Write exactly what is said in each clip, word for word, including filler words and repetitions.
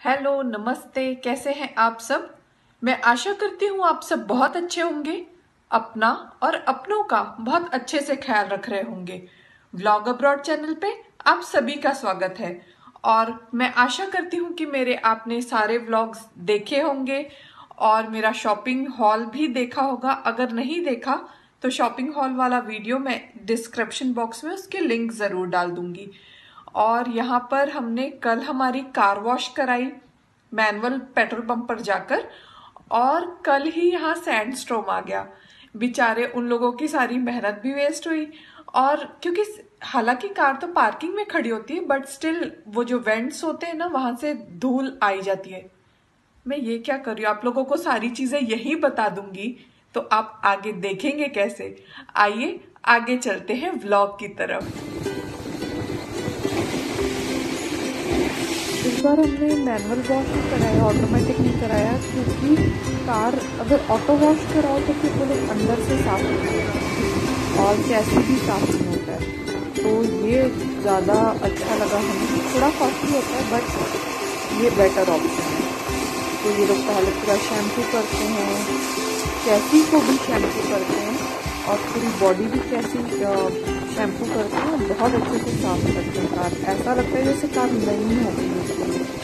Hello, नमस्ते। कैसे हैं आप सब? मैं आशा करती हूँ आप सब बहुत अच्छे होंगे, अपना और अपनों का बहुत अच्छे से ख्याल रख रहे होंगे। व्लॉग अब्रॉड चैनल पे आप सभी का स्वागत है और मैं आशा करती हूँ कि मेरे आपने सारे व्लॉग्स देखे होंगे और मेरा शॉपिंग हॉल भी देखा होगा। अगर नहीं देखा तो शॉपिंग हॉल वाला वीडियो मैं डिस्क्रिप्शन बॉक्स में उसके लिंक ज़रूर डाल दूंगी। और यहाँ पर हमने कल हमारी कार वॉश कराई मैनुअल पेट्रोल पंप पर जाकर, और कल ही यहाँ सैंडस्टॉर्म आ गया। बेचारे उन लोगों की सारी मेहनत भी वेस्ट हुई। और क्योंकि हालांकि कार तो पार्किंग में खड़ी होती है, बट स्टिल वो जो वेंट्स होते हैं ना, वहां से धूल आई जाती है। मैं ये क्या कर रही हूँ, आप लोगों को सारी चीजें यही बता दूंगी, तो आप आगे देखेंगे कैसे। आइए आगे चलते हैं व्लॉग की तरफ। इस बार हमने मैनुअल वॉश नहीं कराया, ऑटोमेटिक नहीं कराया, क्योंकि कार अगर ऑटो वॉश कराओ तो फिर वो लोग अंदर से साफ होते हैं और चैसी भी साफ नहीं होता है। तो ये ज़्यादा अच्छा लगा हमें। थोड़ा कॉस्टली होता है बट ये बेटर ऑप्शन है। तो ये लोग पहले पूरा शैम्पू करते हैं, चैसी को भी शैम्पू करते हैं और पूरी बॉडी भी कैसी शैम्पू करते हैं और बहुत अच्छे से साफ करते हैं कार। ऐसा लगता है जैसे कार नई हो गई है।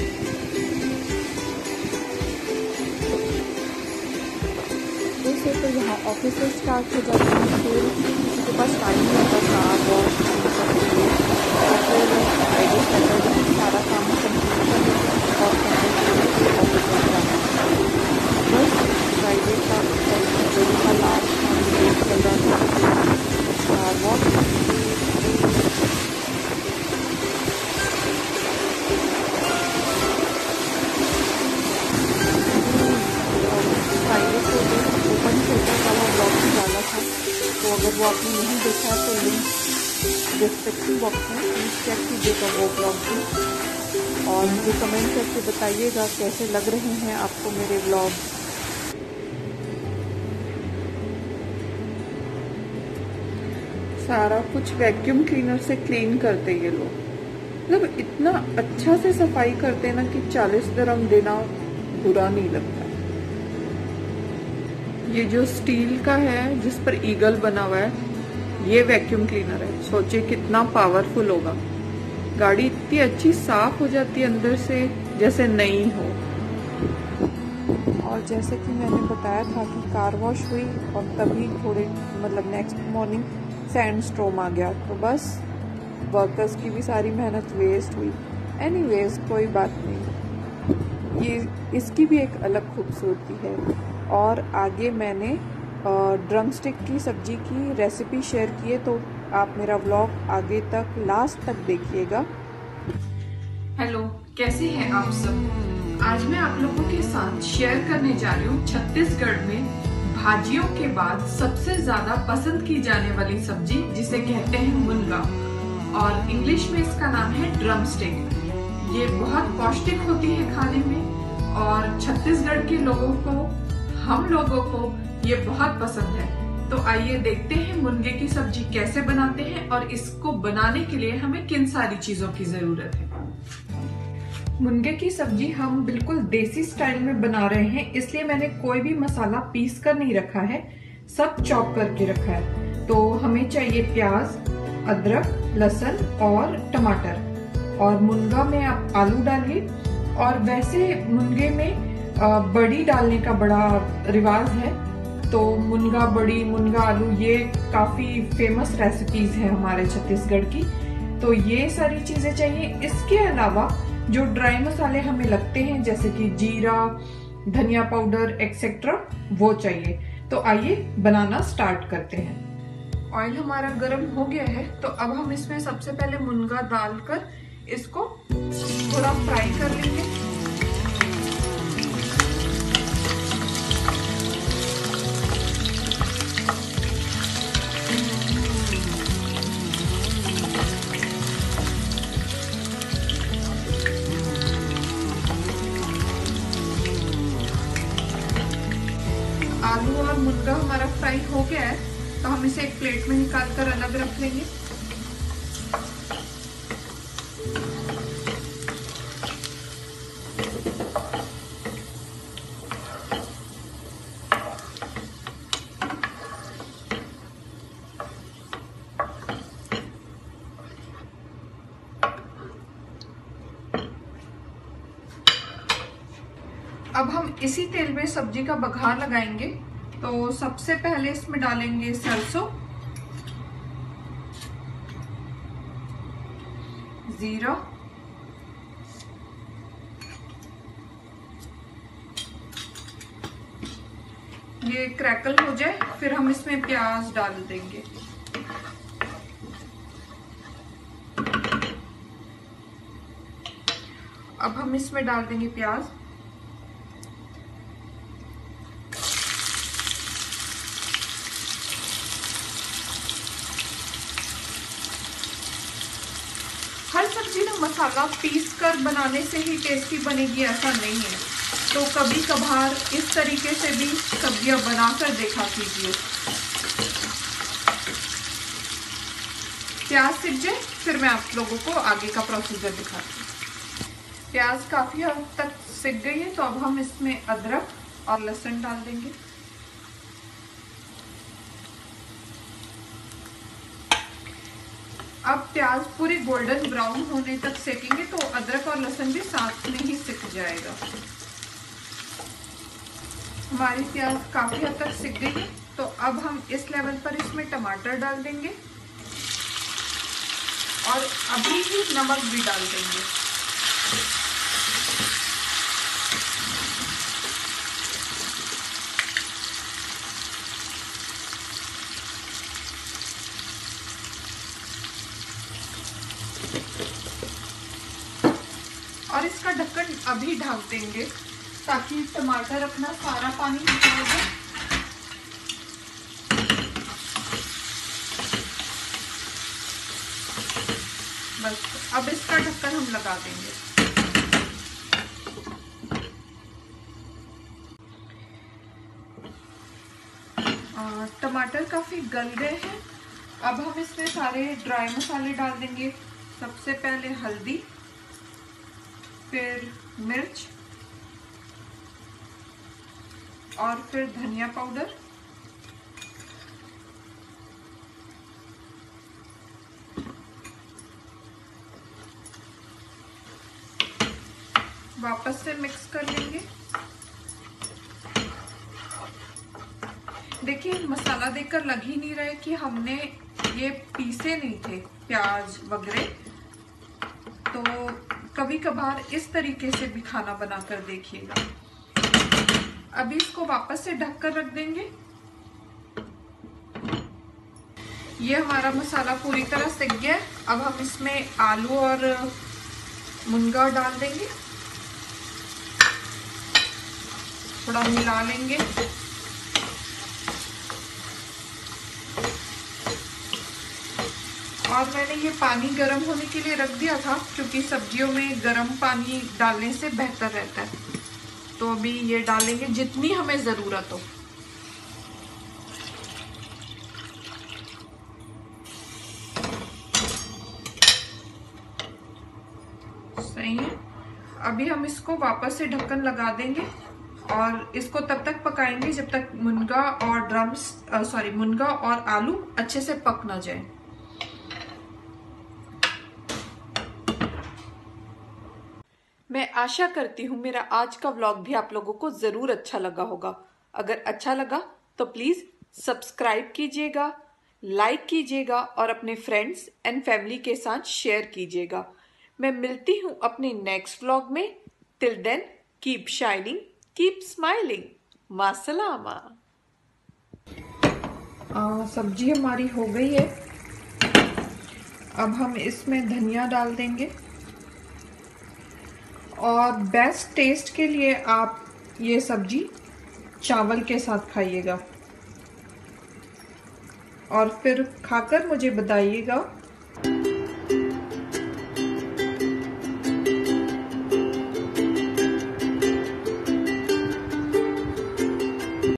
जैसे तो यहाँ ऑफिस से स्टार्ट हो जाते हैं, फिर किसी के पास टाइम नहीं होता कार वॉश करने के लिए, और फिर फ्राइडे सैटरडे सारा काम कंप्लीट कर लेते हैं और संडे को ऑफिस में जाना है। बस फ्राइडे का सैटरडे का लास्ट काम चल रहा था कार वॉश। फ्राइडे को ओपन थिएटर वाला ब्लॉग भी डाला था, तो अगर वो आपने नहीं देखा तो लिंक डिस्क्रिप्शन बॉक्स में प्लीज़ चेक कीजिएगा वो ब्लॉग भी। और मुझे कमेंट करके बताइएगा कैसे लग रहे हैं आपको मेरे ब्लॉग। सारा कुछ वैक्यूम क्लीनर से क्लीन करते ये लोग, मतलब इतना अच्छा से सफाई करते हैं ना कि चालीस दिरहम देना बुरा नहीं लगता। ये जो स्टील का है जिस पर ईगल बना हुआ है, ये वैक्यूम क्लीनर है। सोचिए कितना पावरफुल होगा। गाड़ी इतनी अच्छी साफ हो जाती है अंदर से जैसे नई हो। और जैसे कि मैंने बताया था कि कार वॉश हुई और तभी थोड़े मतलब नेक्स्ट मॉर्निंग सैंडस्टॉर्म आ गया, तो बस वर्कर्स की भी सारी मेहनत वेस्ट हुई। एनीवेज कोई बात नहीं, ये इसकी भी एक अलग खूबसूरती है। और आगे मैंने ड्रम स्टिक की सब्जी की रेसिपी शेयर की है, तो आप मेरा व्लॉग आगे तक लास्ट तक देखिएगा। हेलो, कैसे हैं आप सब? आज मैं आप लोगों के साथ शेयर करने जा रही हूँ छत्तीसगढ़ में भाजियों के बाद सबसे ज्यादा पसंद की जाने वाली सब्जी, जिसे कहते हैं मुनगा, और इंग्लिश में इसका नाम है ड्रम स्टिक। ये बहुत पौष्टिक होती है खाने में और छत्तीसगढ़ के लोगों को, हम लोगों को ये बहुत पसंद है। तो आइए देखते हैं मुनगे की सब्जी कैसे बनाते हैं और इसको बनाने के लिए हमें किन सारी चीजों की जरूरत है। मुनगे की सब्जी हम बिल्कुल देसी स्टाइल में बना रहे हैं, इसलिए मैंने कोई भी मसाला पीस कर नहीं रखा है, सब चॉप करके रखा है। तो हमें चाहिए प्याज, अदरक, लहसुन और टमाटर। और मुनगा में आप आलू डालिए। और वैसे मुनगे में बड़ी डालने का बड़ा रिवाज है, तो मुनगा बड़ी, मुनगा आलू, ये काफी फेमस रेसिपीज है हमारे छत्तीसगढ़ की। तो ये सारी चीजें चाहिए। इसके अलावा जो ड्राई मसाले हमें लगते हैं जैसे कि जीरा, धनिया पाउडर एक्सेट्रा, वो चाहिए। तो आइए बनाना स्टार्ट करते हैं। ऑयल हमारा गर्म हो गया है, तो अब हम इसमें सबसे पहले मुनगा डालकर इसको थोड़ा फ्राई कर लेंगे। आलू और मुनगा हमारा फ्राई हो गया है, तो हम इसे एक प्लेट में निकाल कर अलग रख लेंगे। अब हम इसी तेल में सब्जी का बघार लगाएंगे। तो सबसे पहले इसमें डालेंगे सरसों, जीरा, ये क्रैकल हो जाए फिर हम इसमें प्याज डाल देंगे। अब हम इसमें डाल देंगे प्याज। हर सब्जी ना मसाला पीस कर बनाने से ही टेस्टी बनेगी ऐसा नहीं है, तो कभी कभार इस तरीके से भी सब्जियां बनाकर देखा कीजिए। प्याज सिक जाए फिर मैं आप लोगों को आगे का प्रोसीजर दिखाती हूँ। प्याज काफी हद तक सिक गई है, तो अब हम इसमें अदरक और लहसुन डाल देंगे। अब प्याज पूरी गोल्डन ब्राउन होने तक सेकेंगे तो अदरक और लहसुन भी साथ में ही सिक जाएगा। हमारी प्याज काफी हद तक सिक गई है, तो अब हम इस लेवल पर इसमें टमाटर डाल देंगे और अभी ही नमक भी डाल देंगे। और इसका ढक्कन अभी ढक देंगे ताकि टमाटर अपना सारा पानी निकाल दे। बस अब इसका ढक्कन हम लगा देंगे। आ, टमाटर काफी गल गए हैं। अब हम इसमें सारे ड्राई मसाले डाल देंगे। सबसे पहले हल्दी, फिर मिर्च और फिर धनिया पाउडर, वापस से मिक्स कर लेंगे। देखिए मसाला देखकर लग ही नहीं रहा है कि हमने ये पीसे नहीं थे प्याज वगैरह, तो कभी कभार इस तरीके से भी खाना बनाकर देखिएगा। अभी इसको वापस से ढक कर रख देंगे। ये हमारा मसाला पूरी तरह सिक गया है। अब हम इसमें आलू और मुनगा डाल देंगे, थोड़ा मिला लेंगे। और मैंने ये पानी गर्म होने के लिए रख दिया था क्योंकि सब्जियों में गर्म पानी डालने से बेहतर रहता है। तो अभी ये डालेंगे जितनी हमें जरूरत हो। सही है। अभी हम इसको वापस से ढक्कन लगा देंगे और इसको तब तक पकाएंगे जब तक मुनगा और ड्रम्स सॉरी मुनगा और आलू अच्छे से पक ना जाए। मैं आशा करती हूँ मेरा आज का व्लॉग भी आप लोगों को जरूर अच्छा लगा होगा। अगर अच्छा लगा तो प्लीज सब्सक्राइब कीजिएगा, लाइक कीजिएगा और अपने फ्रेंड्स एंड फैमिली के साथ शेयर कीजिएगा। मैं मिलती हूँ अपने नेक्स्ट व्लॉग में। Till then keep shining, keep smiling. मासलामा। सब्जी हमारी हो गई है। अब हम इसमें धनिया डाल देंगे और बेस्ट टेस्ट के लिए आप ये सब्जी चावल के साथ खाइएगा और फिर खाकर मुझे बताइएगा